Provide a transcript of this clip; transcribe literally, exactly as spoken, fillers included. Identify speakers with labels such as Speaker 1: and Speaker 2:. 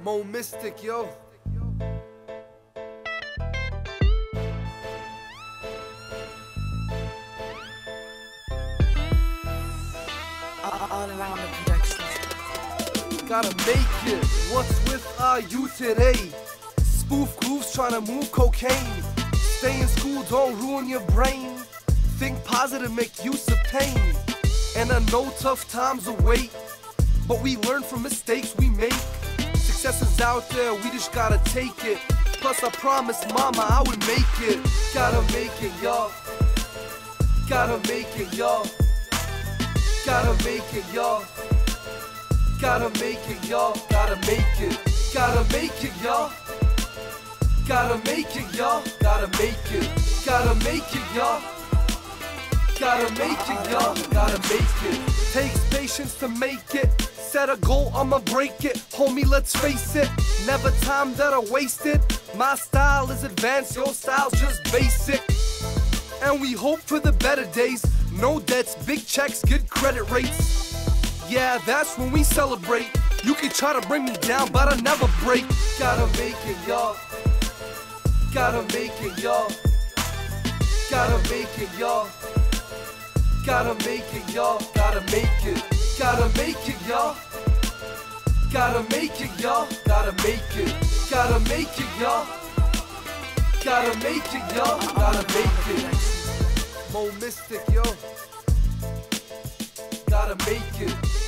Speaker 1: MoeMystic, yo.
Speaker 2: All around the production.
Speaker 1: Gotta make it. What's with our youth today? Spoof grooves trying to move cocaine. Stay in school, don't ruin your brain. Think positive, make use of pain. And I know tough times await, but we learn from mistakes we make. Success is out there, we just gotta take it. Plus I promised mama I would make it. Gotta make it, y'all. Gotta make it, y'all. Gotta make it, y'all. Gotta make it, y'all. Gotta make it. Gotta make it, y'all. Gotta make it, y'all. Gotta make it. Gotta make it, y'all. Gotta make it, y'all. Gotta make it. Takes patience to make it. Set a goal, I'ma break it. Homie, let's face it. Never time that I wasted. My style is advanced, your style's just basic. And we hope for the better days. No debts, big checks, good credit rates. Yeah, that's when we celebrate. You can try to bring me down, but I never break. Gotta make it, y'all. Gotta make it, y'all. Gotta make it, y'all. Gotta make it, y'all. Gotta make it. Gotta make it, y'all. Gotta make it, y'all. Gotta make it. Gotta make it, y'all. Gotta make it, y'all. Gotta make it. MoeMystic, yo. Gotta make it.